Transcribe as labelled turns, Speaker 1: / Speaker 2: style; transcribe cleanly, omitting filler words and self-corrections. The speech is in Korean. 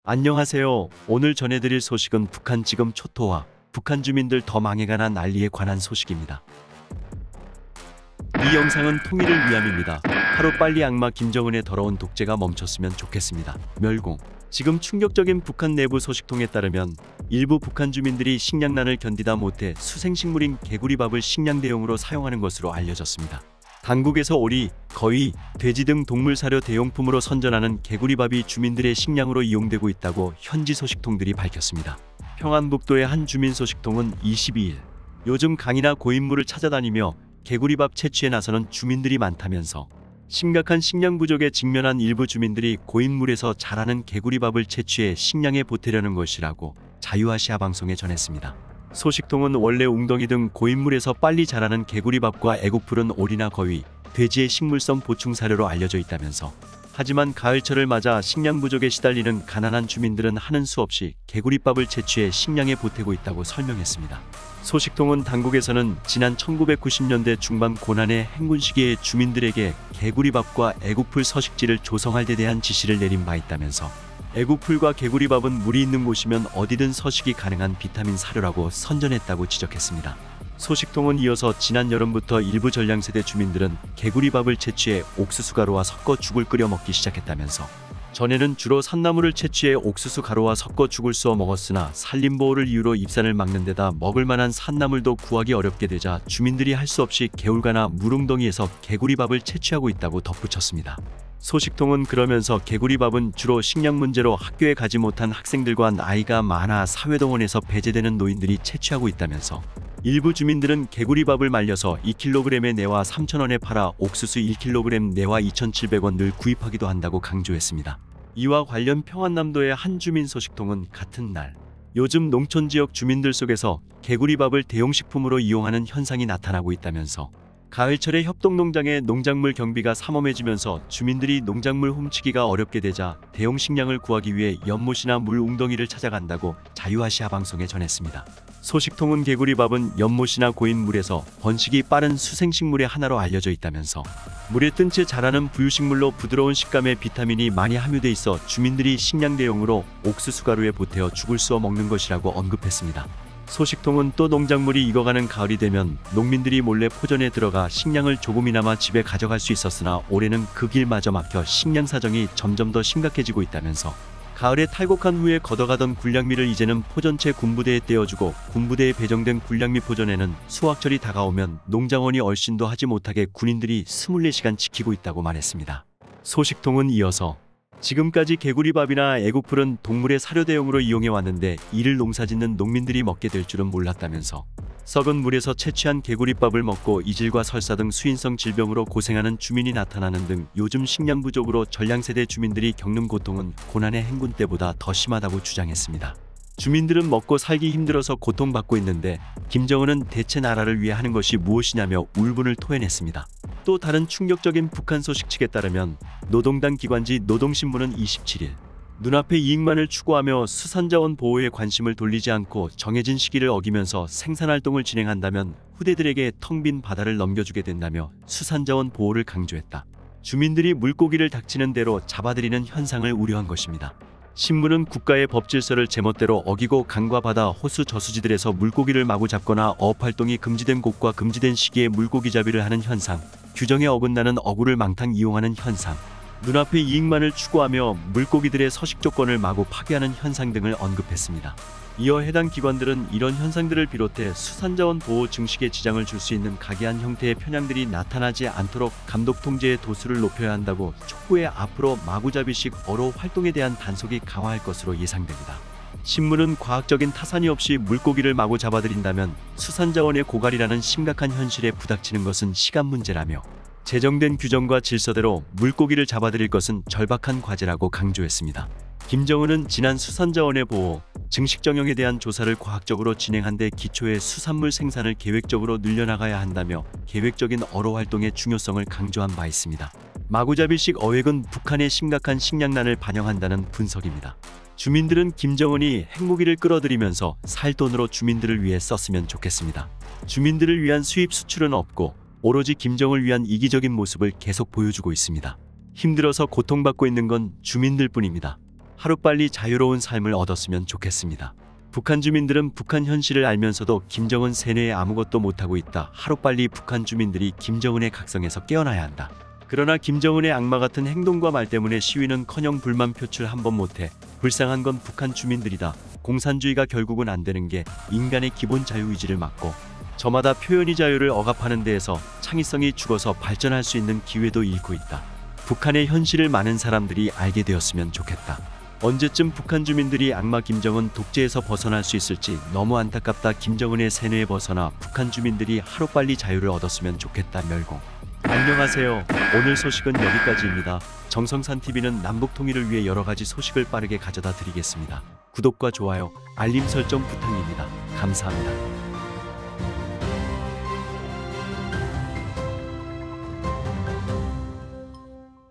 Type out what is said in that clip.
Speaker 1: 안녕하세요. 오늘 전해드릴 소식은 북한 지금 초토화, 북한 주민들 더 망해가나 난리에 관한 소식입니다. 이 영상은 통일을 위함입니다. 하루빨리 악마 김정은의 더러운 독재가 멈췄으면 좋겠습니다. 멸공. 지금 충격적인 북한 내부 소식통에 따르면 일부 북한 주민들이 식량난을 견디다 못해 수생식물인 개구리밥을 식량 대용으로 사용하는 것으로 알려졌습니다. 당국에서 오리, 거위, 돼지 등 동물 사료 대용품으로 선전하는 개구리밥이 주민들의 식량으로 이용되고 있다고 현지 소식통들이 밝혔습니다. 평안북도의 한 주민 소식통은 22일 요즘 강이나 고인물을 찾아다니며 개구리밥 채취에 나서는 주민들이 많다면서 심각한 식량 부족에 직면한 일부 주민들이 고인물에서 자라는 개구리밥을 채취해 식량에 보태려는 것이라고 자유아시아 방송에 전했습니다. 소식통은 원래 웅덩이 등 고인물에서 빨리 자라는 개구리밥과 애국풀은 오리나 거위, 돼지의 식물성 보충 사료로 알려져 있다면서 하지만 가을철을 맞아 식량 부족에 시달리는 가난한 주민들은 하는 수 없이 개구리밥을 채취해 식량에 보태고 있다고 설명했습니다. 소식통은 당국에서는 지난 1990년대 중반 고난의 행군 시기에 주민들에게 개구리밥과 애국풀 서식지를 조성할 데 대한 지시를 내린 바 있다면서 애국풀과 개구리밥은 물이 있는 곳이면 어디든 서식이 가능한 비타민 사료라고 선전했다고 지적했습니다. 소식통은 이어서 지난 여름부터 일부 전량세대 주민들은 개구리밥을 채취해 옥수수 가루와 섞어 죽을 끓여 먹기 시작했다면서 전에는 주로 산나물을 채취해 옥수수 가루와 섞어 죽을 쏘아 먹었으나 산림보호를 이유로 입산을 막는 데다 먹을 만한 산나물도 구하기 어렵게 되자 주민들이 할 수 없이 개울가나 물웅덩이에서 개구리밥을 채취하고 있다고 덧붙였습니다. 소식통은 그러면서 개구리밥은 주로 식량 문제로 학교에 가지 못한 학생들과 나이가 많아 사회동원에서 배제되는 노인들이 채취하고 있다면서 일부 주민들은 개구리밥을 말려서 2kg의 내와 3,000원에 팔아 옥수수 1kg 내와 2,700원을 구입하기도 한다고 강조했습니다. 이와 관련 평안남도의 한 주민 소식통은 같은 날 요즘 농촌지역 주민들 속에서 개구리밥을 대용식품으로 이용하는 현상이 나타나고 있다면서 가을철에 협동농장의 농작물 경비가 삼엄해지면서 주민들이 농작물 훔치기가 어렵게 되자 대용 식량을 구하기 위해 연못이나 물 웅덩이를 찾아간다고 자유아시아 방송에 전했습니다. 소식통은 개구리밥은 연못이나 고인 물에서 번식이 빠른 수생식물의 하나로 알려져 있다면서 물에 뜬 채 자라는 부유식물로 부드러운 식감에 비타민이 많이 함유돼 있어 주민들이 식량 대용으로 옥수수 가루에 보태어 죽을 쏘아 먹는 것이라고 언급했습니다. 소식통은 또 농작물이 익어가는 가을이 되면 농민들이 몰래 포전에 들어가 식량을 조금이나마 집에 가져갈 수 있었으나 올해는 그 길마저 막혀 식량 사정이 점점 더 심각해지고 있다면서 가을에 탈곡한 후에 걷어가던 군량미를 이제는 포전체 군부대에 떼어주고 군부대에 배정된 군량미 포전에는 수확철이 다가오면 농장원이 얼씬도 하지 못하게 군인들이 24시간 지키고 있다고 말했습니다. 소식통은 이어서 지금까지 개구리밥이나 애국풀은 동물의 사료 대용으로 이용해왔는데 이를 농사짓는 농민들이 먹게 될 줄은 몰랐다면서 썩은 물에서 채취한 개구리밥을 먹고 이질과 설사 등 수인성 질병으로 고생하는 주민이 나타나는 등 요즘 식량 부족으로 전량세대 주민들이 겪는 고통은 고난의 행군 때보다 더 심하다고 주장했습니다. 주민들은 먹고 살기 힘들어서 고통받고 있는데 김정은은 대체 나라를 위해 하는 것이 무엇이냐며 울분을 토해냈습니다. 또 다른 충격적인 북한 소식 측에 따르면 노동당 기관지 노동신문은 27일 눈앞의 이익만을 추구하며 수산자원 보호에 관심을 돌리지 않고 정해진 시기를 어기면서 생산활동을 진행한다면 후대들에게 텅 빈 바다를 넘겨주게 된다며 수산자원 보호를 강조했다. 주민들이 물고기를 닥치는 대로 잡아들이는 현상을 우려한 것입니다. 신문은 국가의 법질서를 제멋대로 어기고 강과 바다, 호수, 저수지들에서 물고기를 마구 잡거나 어업활동이 금지된 곳과 금지된 시기에 물고기잡이를 하는 현상, 규정에 어긋나는 어구를 망탕 이용하는 현상, 눈앞의 이익만을 추구하며 물고기들의 서식 조건을 마구 파괴하는 현상 등을 언급했습니다. 이어 해당 기관들은 이런 현상들을 비롯해 수산자원 보호 증식에 지장을 줄 수 있는 각이한 형태의 편향들이 나타나지 않도록 감독 통제의 도수를 높여야 한다고 촉구해 앞으로 마구잡이식 어로 활동에 대한 단속이 강화할 것으로 예상됩니다. 신문은 과학적인 타산이 없이 물고기를 마구 잡아들인다면 수산자원의 고갈이라는 심각한 현실에 부닥치는 것은 시간 문제라며 제정된 규정과 질서대로 물고기를 잡아들일 것은 절박한 과제라고 강조했습니다. 김정은은 지난 수산자원의 보호, 증식 정형에 대한 조사를 과학적으로 진행한 데 기초해 수산물 생산을 계획적으로 늘려나가야 한다며 계획적인 어로 활동의 중요성을 강조한 바 있습니다. 마구잡이식 어획은 북한의 심각한 식량난을 반영한다는 분석입니다. 주민들은 김정은이 핵무기를 끌어들이면서 살 돈으로 주민들을 위해 썼으면 좋겠습니다. 주민들을 위한 수입 수출은 없고 오로지 김정을 위한 이기적인 모습을 계속 보여주고 있습니다. 힘들어서 고통받고 있는 건 주민들뿐입니다. 하루빨리 자유로운 삶을 얻었으면 좋겠습니다. 북한 주민들은 북한 현실을 알면서도 김정은 세뇌에 아무것도 못하고 있다. 하루빨리 북한 주민들이 김정은의 각성에서 깨어나야 한다. 그러나 김정은의 악마 같은 행동과 말 때문에 시위는커녕 불만 표출 한 번 못해. 불쌍한 건 북한 주민들이다. 공산주의가 결국은 안 되는 게 인간의 기본 자유의지를 막고 저마다 표현의 자유를 억압하는 데에서 창의성이 죽어서 발전할 수 있는 기회도 잃고 있다. 북한의 현실을 많은 사람들이 알게 되었으면 좋겠다. 언제쯤 북한 주민들이 악마 김정은 독재에서 벗어날 수 있을지 너무 안타깝다. 김정은의 세뇌에 벗어나 북한 주민들이 하루빨리 자유를 얻었으면 좋겠다. 멸공. 안녕하세요. 오늘 소식은 여기까지입니다. 정성산TV는 남북 통일을 위해 여러가지 소식을 빠르게 가져다 드리겠습니다. 구독과 좋아요, 알림 설정 부탁입니다. 감사합니다.